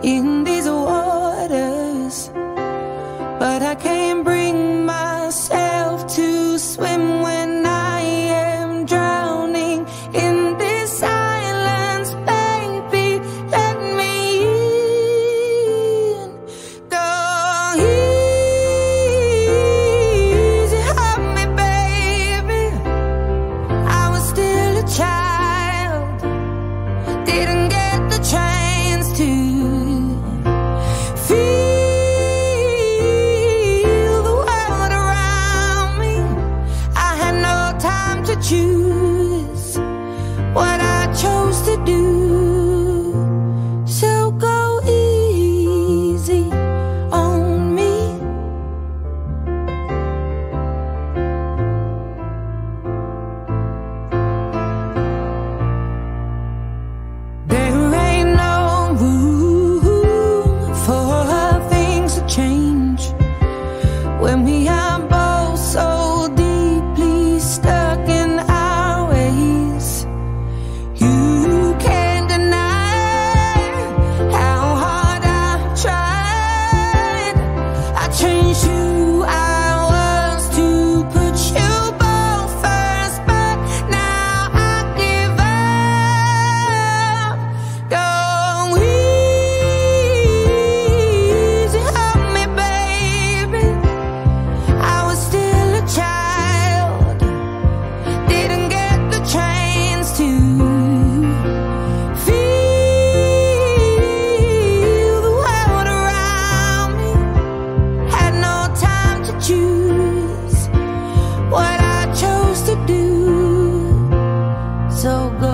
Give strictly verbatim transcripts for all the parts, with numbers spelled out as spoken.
in these waters, but I can't bring myself to swim when I am drowning in this silence. Baby, let me in. Go easy on me, baby. I was still a child, didn't get the chance to feel the world around me. I had no time to choose what I chose to do. So go easy on me. There ain't no room for things to change when we are both so deeply stuck in our ways. You can't deny how hard I tried. I changed who I was to put you both first, but now I give up. Go easy on me, baby. I was still a child, didn't get the chance to feel the world around me. Had no time to choose what I chose to do. So go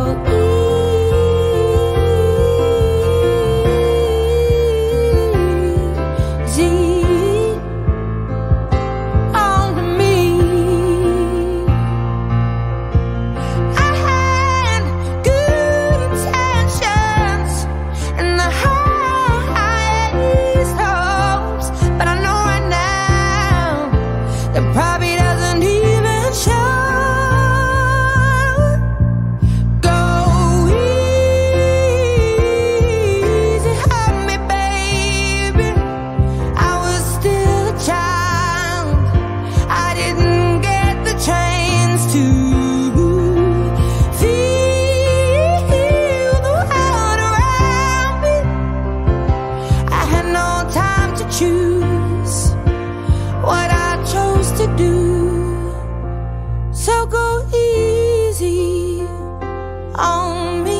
easy on me. I had good intentions and the highest hopes, but I know right now that probably doesn't even show. Go easy on me, baby. I was still a child, I didn't get the chance to feel the world around me. I had no time to choose what I chose to do. So go easy on me.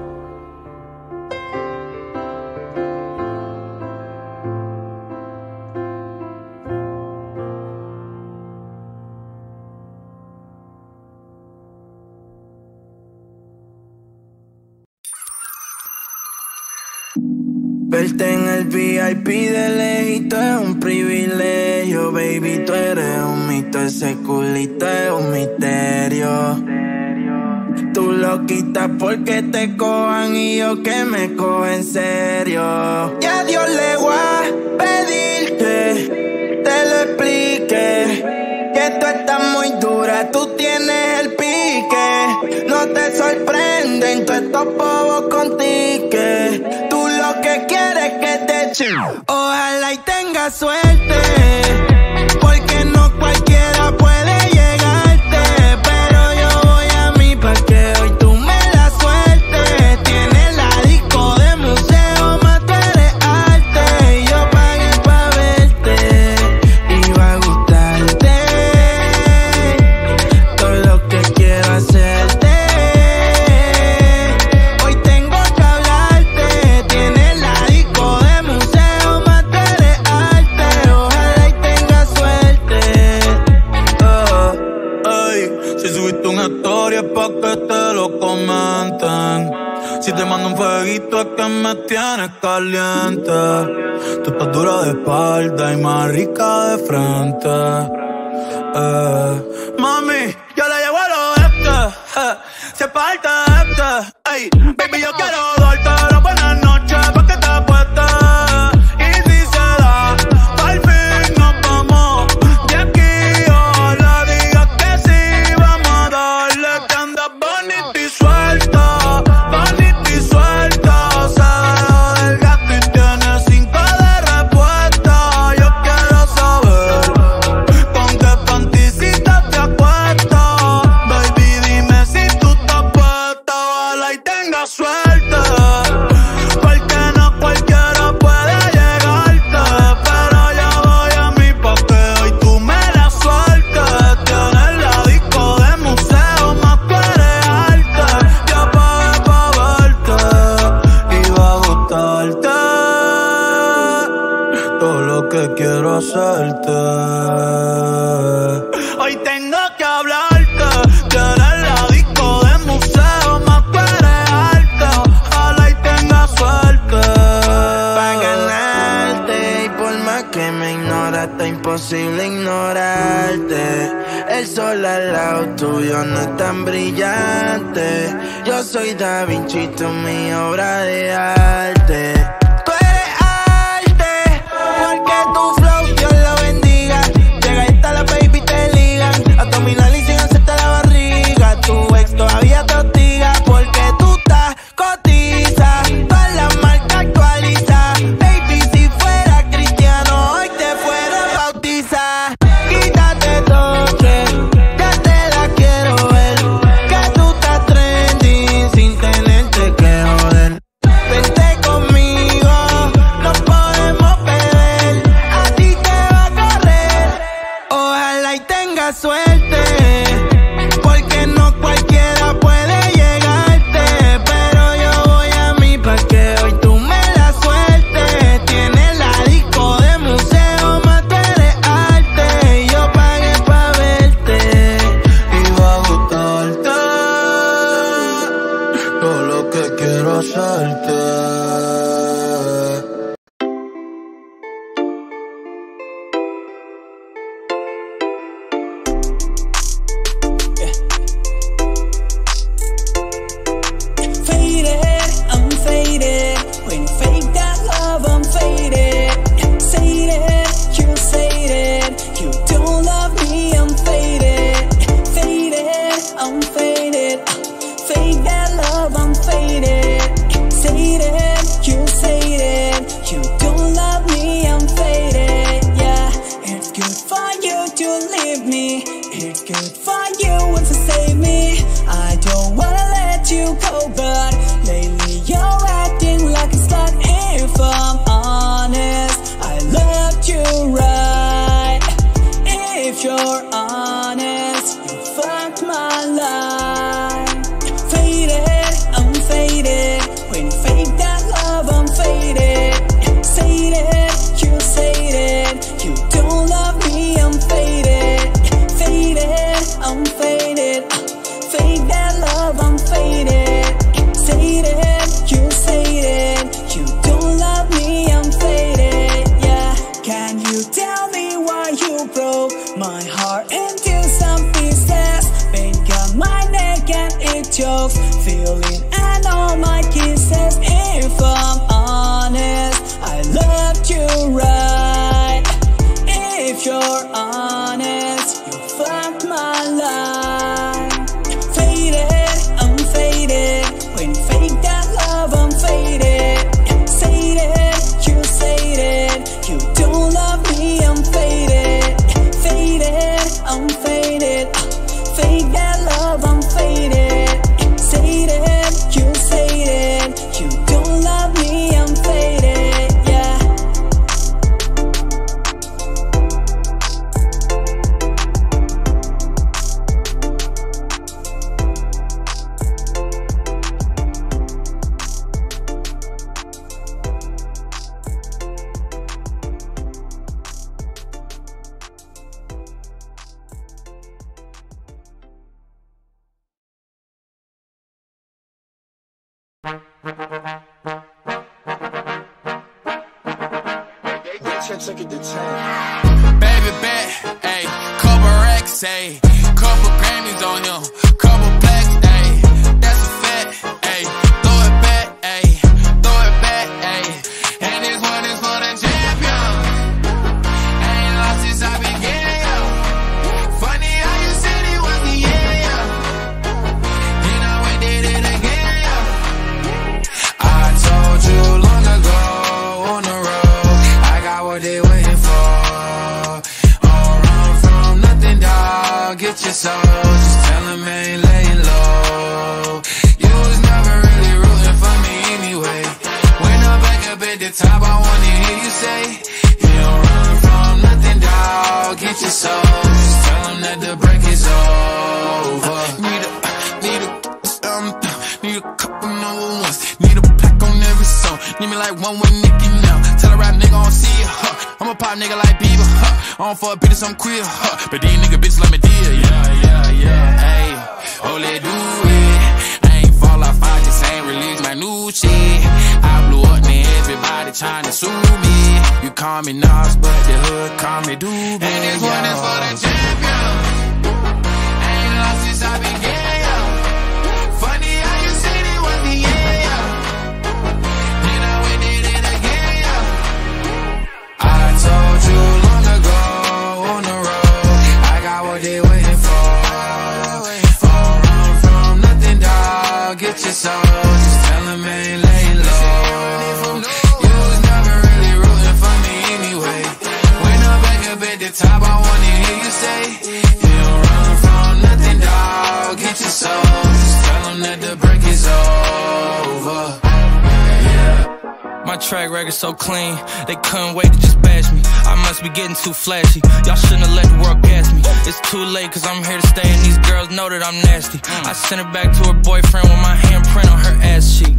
Verte en el V I P de lejito es un privilegio, baby, tú eres un mito, ese culito es un misterio. Tú lo quitas porque te cojan y yo que me cojo en serio. Y a Dios le voy a pedir que te lo explique, que tú estás muy dura, tú tienes el pique. No te sorprenden todos estos bobos con ticket. Tú lo que quieres es que te echen. Ojalá y tengas suerte, porque no cualquiera puede llegarte. Pero yo voy a mí pa' que hoy tú me la sueltes. Tienes la disco de museo, más tú eres arte. Y yo pagué pa' verte y va a gustarte todo lo que quiero hacerte. Hoy tengo que hablarte. Tienes la disco de museo, más tú eres arte. Ojalá y tengas suerte. Oh, ay, si subiste una historia pa' que te lo comenten. Si te mando un fueguito es que me tienes caliente. Tú estás dura de espalda y más rica de frente. Eh, mami, yo la llevo al oeste. Eh, si es parte este. Ey, baby, yo quiero darte las buenas noches pa' que te apuestes. Y si se da, al fin nos vamos de aquí. Ojalá digas que sí, vamos a darle. Que andas bonita y suelta, bonita y suelta. Se dejó del gato y tiene que quiero hacerte. Hoy tengo que hablarte. Quieres la disco de museo, más quieres arte. Ojalá y tenga suerte Pa' ganarte, y por más que me ignoras, está imposible ignorarte. El sol al lado tuyo no es tan brillante. Yo soy Da Vinci, tú mi obra de arte. Tú eres arte, porque tu flow Dios lo bendiga. Llega y está la baby te ligan, abdominal y sin hacerte la barriga. Tu ex todavía te hostiga, porque tú estás cotiza. Todas las marcas actualiza. Baby, si fuera cristiano, hoy te fuera a bautizar. Quítate toque, ya te la quiero ver. Que tú estás trending sin tenerte que joder. Vente conmigo, no podemos beber. A ti te va a correr, ojalá y tengas suerte. Porque no cualquiera puede llegarte. Pero yo voy a mí pa' que hoy tú me la sueltes. Tienes la disco de museo, más tú eres arte. Y yo pagué pa' verte y va a gustarte todo lo que quiero hacerte. Faded, I'm faded. When you fake that love, I'm faded. Say it, you say it. You don't love me, I'm faded. Faded, I'm faded. Fake that love, I'm faded. Say it, you say it. You don't love me, I'm faded. Yeah, it's good for you to leave me. It's good for you to save me. I don't wanna let you go, but lately you're acting like a slut. If I'm honest, I loved you right. If you're honest, you fucked my life. Faded, I'm faded. When you fake that love, I'm faded. Say it, you say it. You don't love me, I'm faded. Faded, I'm faded. Fake that love, I'm faded. Say it, you say it. You don't love me, I'm faded. Yeah, can you tell me why you broke my heart into some pieces? Pain got my neck and it chokes, feeling and all my kisses. If I'm honest, I loved you right. If you're honest, you fucked my life. Faded, I'm faded. When you fake that love, I'm faded. Say it, you say it. You don't love me, I'm faded. Faded, I'm faded. Fake that love, I'm faded. Say it, you say it. You don't love me, I'm faded. Yeah. Baby bet, ayy, couple racks, ayy, couple Grammys on him, couple plaques, ayy, that's a fact, ayy, throw it back, ayy, throw it back, ayy, and this one is for the champion. Ain't lost since I began, yo. Funny how you said it was the end, yo. Then I went did it again, yo. I told you long ago on the road, I got what they waiting for. Get your soul, just tell him I ain't laying low. You was never really rooting for me anyway. When I'm back up at the top, I wanna hear you say, you don't run from nothing, dawg. Get your soul, just tell him that the break is over. Need a, need a, um, need a couple number ones. Need a plaque on every song. Need me like one with Nicki now. Tell a rap nigga I don't see it, huh. I'm a pop nigga like Bieber. Huh. I don't fuck bitches, I'm queer. Huh. But these nigga bitches let me deal. Yeah, yeah, yeah. Hey, oh, let do it. I ain't fall off, I just ain't release my new shit. I blew up, man, everybody trying to sue me. You call me Nas, but the hood call me Doobie. And this one is for the champion. I ain't lost since I began, yo. Funny how you said it was the end, yo. Then I went did it again, yo. I told you long ago on the road, I got what they waiting for. For run from nothing, dog. Get your soul, just tell them ain't laying low. You was never really rooting for me anyway. When I'm back up at the top, I wanna hear you say, you don't run from nothing, dog. Get your soul, just tell them that the break is over. My track record so clean, they couldn't wait to just bash me. I must be getting too flashy, y'all shouldn't have let the world gas me. It's too late cause I'm here to stay and these girls know that I'm nasty. I sent her back to her boyfriend with my handprint on her ass cheek.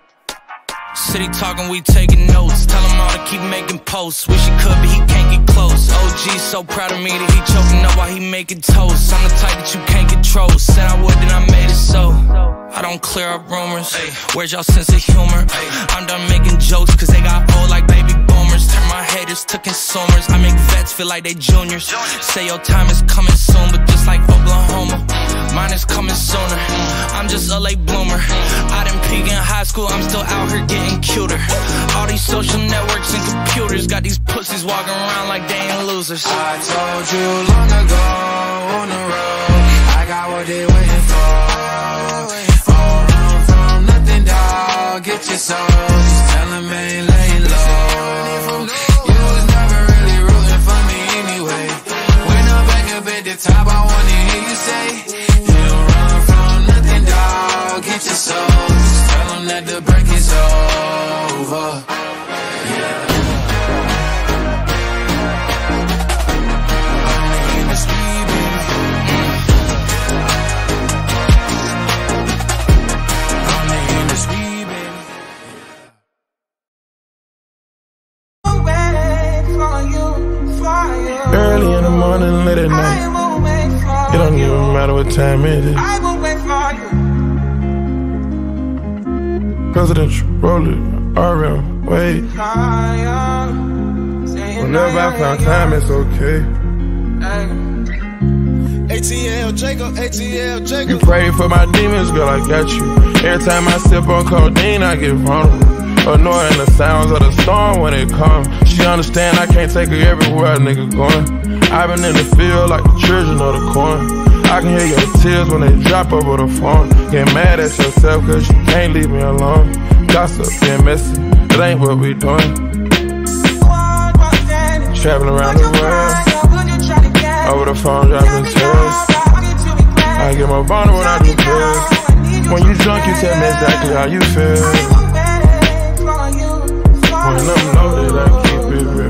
City talking, we taking notes. Tell him all to keep making posts. Wish he could, but he can't get close. O G so proud of me that he choking up while he making toast. I'm the type that you can't control. Said I would, then I made it so. I don't clear up rumors. Where's y'all sense of humor? I'm done making jokes cause they got old like baby boomers. Turn my haters to consumers. I make vets feel like they juniors. Say your time is coming soon, but just like Oklahoma, mine is coming sooner. I'm just a late bloomer. I didn't peak in high school, I'm still out here getting cuter. All these social networks and computers got these pussies walking around like they ain't losers. I told you long ago on the road, I got what they waiting for. For run from nothing, dog. Get your soul, just tell them ain't laying low. You was never really rooting for me anyway. When I'm back up at the top, I wanna hear you say, you don't run from nothing, dog. Get your soul, just tell them that the break is over. Yeah. Early in the morning, late at night. It don't even matter what time it is. Presidential, roll it, R M, wait. Whenever I found time, it's okay. A T L Jacob, A T L Jacob. You pray for my demons, girl, I got you. Every time I sip on codeine, I get vulnerable. Annoying the sounds of the storm when it comes. She understand I can't take her everywhere a nigga going. I've been in the field like the children of the corn. I can hear your tears when they drop over the phone. Get mad at yourself cause you can't leave me alone. Gossip, getting messy, it ain't what we doing. Traveling around the world, over the phone dropping tears. I get more vulnerable when I do pills. When you drunk, you tell me exactly how you feel. When I'm loaded, I keep it real.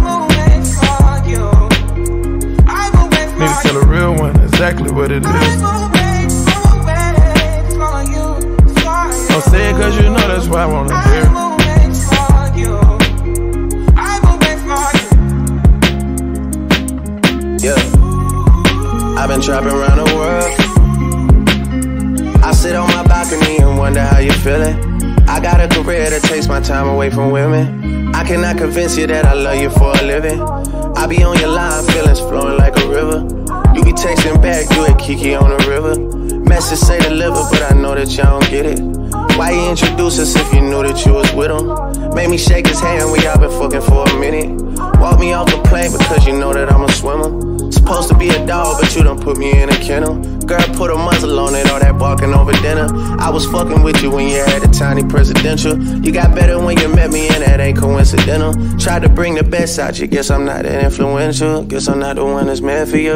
Need to tell a real one exactly what it is. Don't say it cause you know that's why I wanna hear. Yeah, I've been trapping around the world. I sit on my balcony and wonder how you feeling. I got a career that takes my time away from women. I cannot convince you that I love you for a living. I be on your line, feelings flowing like a river. You be texting back, you at Kiki on the river. Message say deliver, but I know that y'all don't get it. Why you introduce us if you knew that you was with him? Made me shake his hand, we all been fucking for a minute. Walk me off the plane because you know that I'm a swimmer. Supposed to be a dog, but you done put me in a kennel. Girl, put a muzzle on it, all that barking over dinner. I was fucking with you when you had a tiny presidential. You got better when you met me and that ain't coincidental. Tried to bring the best out you, guess I'm not that influential. Guess I'm not the one that's meant for you.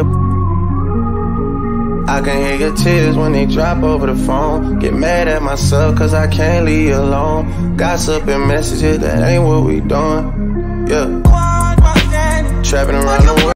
I can hear your tears when they drop over the phone. Get mad at myself cause I can't leave you alone. Gossip and messages, that ain't what we doing. Yeah, trapping around the world.